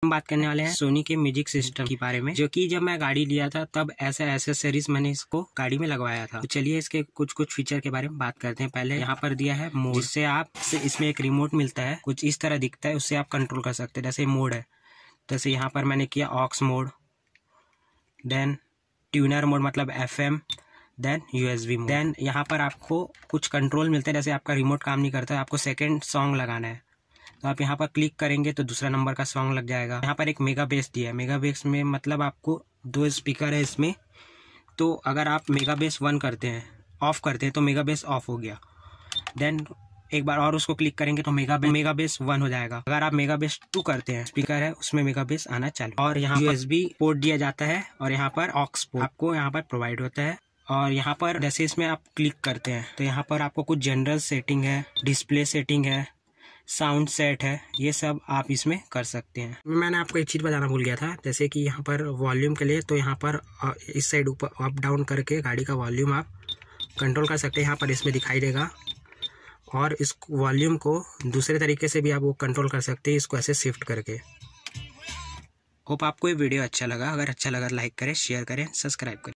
हम बात करने वाले हैं सोनी के म्यूजिक सिस्टम के बारे में, जो कि जब मैं गाड़ी लिया था तब ऐसा एसेसरीज मैंने इसको गाड़ी में लगवाया था। तो चलिए इसके कुछ फीचर के बारे में बात करते हैं। पहले यहाँ पर दिया है मोड, जिससे आप इसमें एक रिमोट मिलता है, कुछ इस तरह दिखता है, उससे आप कंट्रोल कर सकते हैं। जैसे मोड है, जैसे यहाँ पर मैंने किया aux mode, then tuner mode मतलब FM, then USB mode. Then यहाँ पर आपको कुछ कंट्रोल मिलते हैं, जैसे आपका रिमोट काम नहीं करता है, आपको सेकंड सॉन्ग लगाना है तो आप यहाँ पर क्लिक करेंगे तो दूसरा नंबर का सॉन्ग लग जाएगा। यहाँ पर एक मेगा बेस दिया है, मेगा बेस में मतलब आपको 2 स्पीकर है इसमें, तो अगर आप मेगा बेस 1 करते हैं, ऑफ करते हैं तो मेगा बेस ऑफ हो गया। देन एक बार और उसको क्लिक करेंगे तो मेगा बेस 1 हो जाएगा। अगर आप मेगा बेस 2 करते हैं, स्पीकर है उसमें मेगा बेस आना चालू। और यहाँ USB पोर्ट दिया जाता है और यहाँ पर ऑक्स पोर्ट आपको यहाँ पर प्रोवाइड होता है। और यहाँ पर जैसे इसमें आप क्लिक करते हैं तो यहाँ पर आपको कुछ जनरल सेटिंग है, डिस्प्ले सेटिंग है, साउंड सेट है, ये सब आप इसमें कर सकते हैं। मैंने आपको एक चीज़ बताना भूल गया था, जैसे कि यहाँ पर वॉल्यूम के लिए तो यहाँ पर इस साइड ऊपर अप डाउन करके गाड़ी का वॉल्यूम आप कंट्रोल कर सकते हैं। यहाँ पर इसमें दिखाई देगा, और इस वॉल्यूम को दूसरे तरीके से भी आप वो कंट्रोल कर सकते हैं, इसको ऐसे शिफ्ट करके। होप आपको ये वीडियो अच्छा लगा। अगर अच्छा लगा लाइक करें, शेयर करें, सब्सक्राइब करें।